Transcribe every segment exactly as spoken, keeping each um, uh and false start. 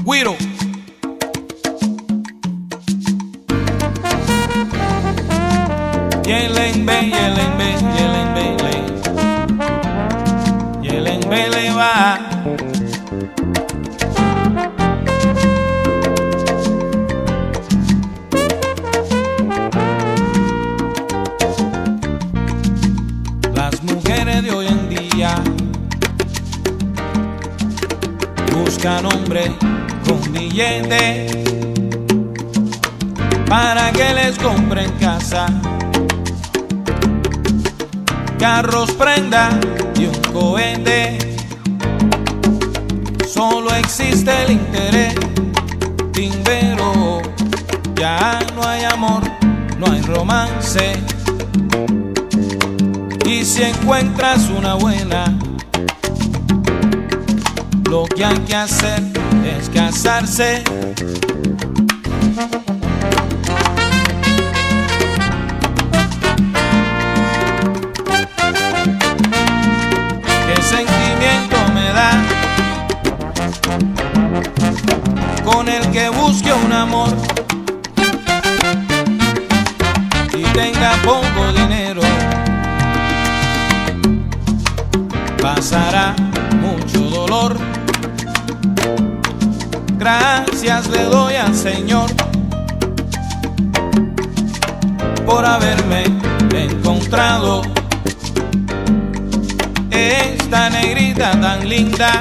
Guiro. Yelen be, yelen be, yelen be, le. Yelen be le va. Las mujeres de hoy en día buscan hombre con billete para que les compren casa, carros, prenda y un cohete. Solo existe el interés, timbero. Ya no hay amor, no hay romance. Y si encuentras una buena, lo que hay que hacer es casarse. ¿Qué sentimiento me da con el que busque un amor y tenga poco dinero? Pasará mucho dolor. Gracias le doy al Señor por haberme encontrado esta negrita tan linda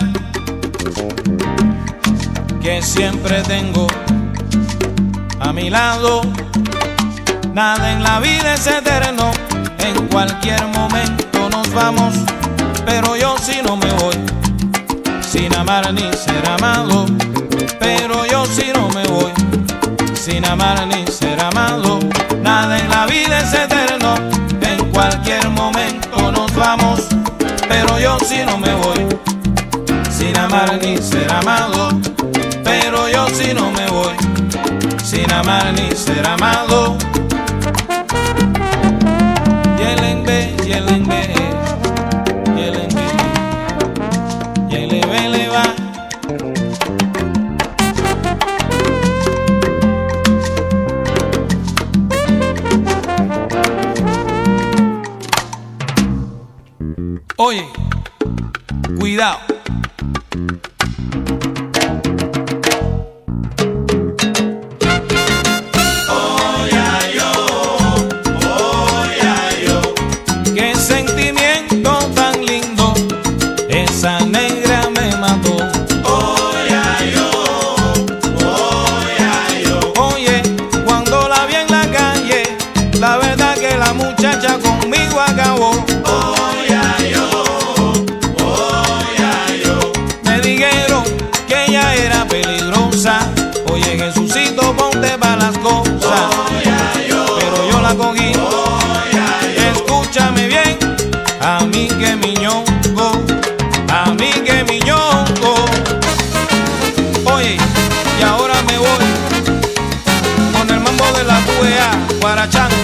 que siempre tengo a mi lado. Nada en la vida es eterno, en cualquier momento nos vamos, pero yo sí no me voy sin amar ni ser amado. Pero yo sí no me voy sin amar ni ser amado. Nada en la vida es eterno, en cualquier momento nos vamos, pero yo sí no me voy sin amar ni ser amado. Pero yo sí no me voy sin amar ni ser amado. Yelen be, yelen be, yelen be, yelen be le va. Oye, cuidado. Qué sentimiento tan lindo, esa negra me mató. Oye, cuando la vi en la calle, la verdad que la muchacha conmigo acabó. Me dijeron que ella era peligrosa. Oye, Jesucito, ponte pa' las cosas. Pero yo la cogí. Escúchame bien, a mí que mi ñongo, a mí que mi ñongo. Oye, y ahora me voy con el mambo de la U E A, guarachando.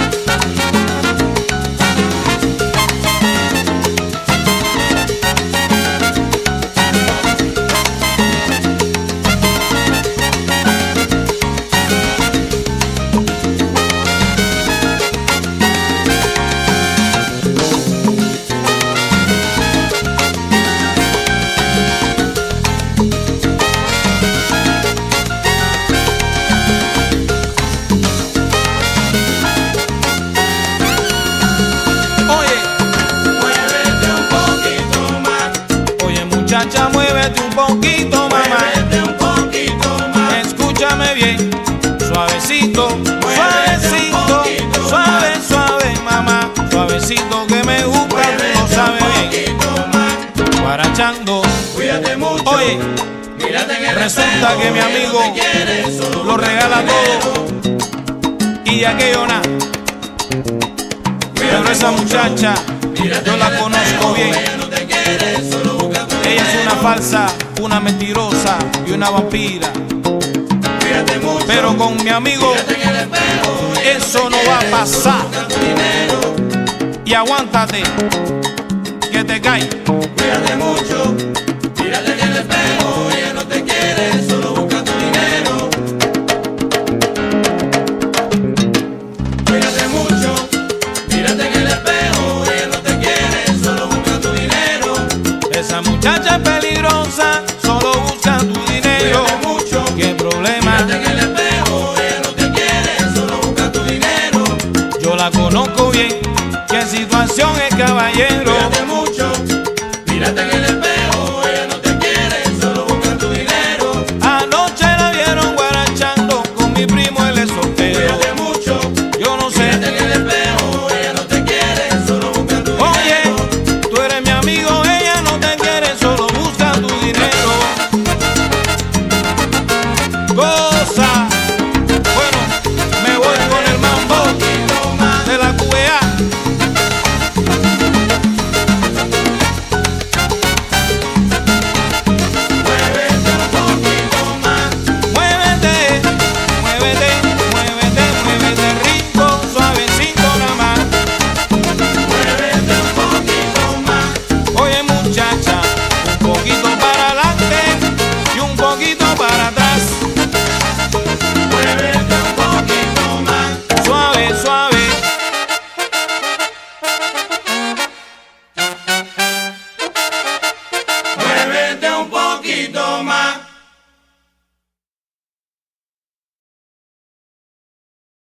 Muchacha, muévete un poquito, mamá. Muévete un poquito más. Escúchame bien, suavecito, suavecito, poquito suave, más. suave, mamá. Suavecito que me gusta, tú lo Muévete sabes un bien. poquito más. Guarachando. Cuídate mucho. Oye, mírate en el resulta espejo, que mi ella amigo no te quiere, solo lo busca regala dinero. todo y de aquello nada. Pero Cuídate esa mucho. muchacha, Mírate yo en la el conozco espejo, bien. ella no te quiere, solo busca tu Ella es dinero. una falsa, una mentirosa y una vampira. Cuídate mucho. Pero con mi amigo Mírate en el espejo, ella eso no no te va a quiere, pasar. solo busca tu dinero. Y aguántate, que te cae. Cuídate mucho. Mírate en el espejo, ella no te quiere, solo busca muchacha peligrosa.